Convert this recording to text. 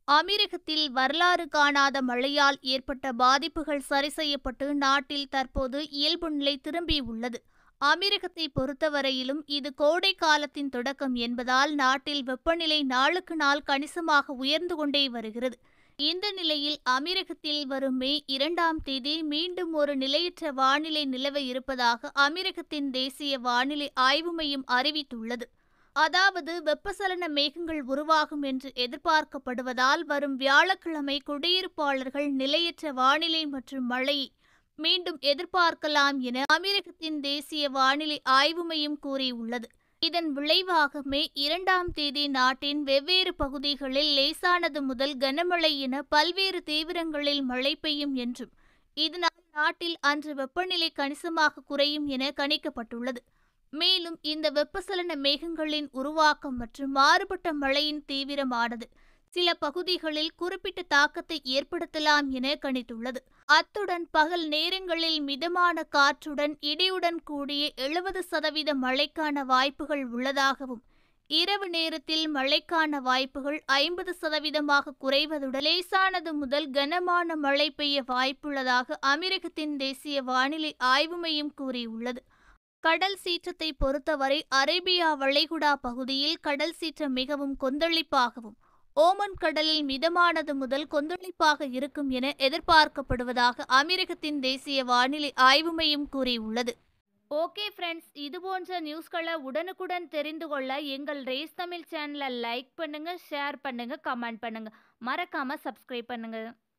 அமீரகத்தில் வரலாறு காணாத மழையால் ஏற்பட்ட பாதிப்புகள் சரி செய்யப்பட்டு நாட்டில் தற்போது இயல்பு நிலை திரும்பியுள்ளது. அமீரகத்தை பொறுத்தவரையிலும் இது கோடை காலத்தின் தொடக்கம் என்பதால் நாட்டில் வெப்பநிலை நாளுக்கு நாள் கணிசமாக உயர்ந்து கொண்டே வருகிறது. இந்த நிலையில் அமீரகத்தில் வரும் மே 2ஆம் தேதி மீண்டும் ஒரு நிலையற்ற வானிலை நிலவ இருப்பதாக அமீரகத்தின் தேசிய வானிலை ஆய்வு மையம் அறிவித்துள்ளது. அதாவது வெப்பசலன மேகங்கள் உருவாகும் என்று எதிர்பார்க்கப்படுவதால் வரும் வியாழக்கிழமை குடியிருப்பாளர்கள் நிலையற்ற வானிலை மற்றும் மழையை மீண்டும் எதிர்பார்க்கலாம் என அமீரகத்தின் தேசிய வானிலை ஆய்வு மையம் கூறியுள்ளது. இதன் விளைவாக மே 2ஆம் தேதி நாட்டின் வெவ்வேறு பகுதிகளில் லேசானது முதல் கனமழை என பல்வேறு தீவிரங்களில் மழை பெய்யும் என்றும் இதனால் நாட்டில் அன்று வெப்பநிலை கணிசமாக குறையும் என கணிக்கப்பட்டுள்ளது. மேலும் இந்த வெப்பசலன மேகங்களின் உருவாக்கம் மற்றும் மாறுபட்ட மழையின் தீவிரமானது சில பகுதிகளில் குறிப்பிட்ட தாக்கத்தை ஏற்படுத்தலாம் என கணித்துள்ளது. அத்துடன் பகல் நேரங்களில் மிதமான காற்றுடன் இடியுடன் கூடிய 70% மழைக்கான வாய்ப்புகள் உள்ளதாகவும் இரவு நேரத்தில் மழைக்கான வாய்ப்புகள் 50% குறைவதுடன் லேசானது முதல் கனமான மழை பெய்ய வாய்ப்புள்ளதாக அமீரகத்தின் தேசிய வானிலை ஆய்வு மையம் கூறியுள்ளது. கடல் சீற்றத்தை பொறுத்தவரை அரேபியா வளைகுடா பகுதியில் கடல் சீற்றம் மிகவும் கொந்தளிப்பாகவும் ஓமன் கடலில் மிதமானது முதல் கொந்தளிப்பாக இருக்கும் என எதிர்பார்க்கப்படுவதாக அமீரகத்தின் தேசிய வானிலை ஆய்வு மையம் கூறியுள்ளது. ஓகே ஃப்ரெண்ட்ஸ், இதுபோன்ற நியூஸ்களை உடனுக்குடன் தெரிந்து கொள்ள எங்கள் ரேஸ் தமிழ் சேனலை லைக் பண்ணுங்க, ஷேர் பண்ணுங்க, கமெண்ட் பண்ணுங்க, மறக்காம சப்ஸ்கிரைப் பண்ணுங்க.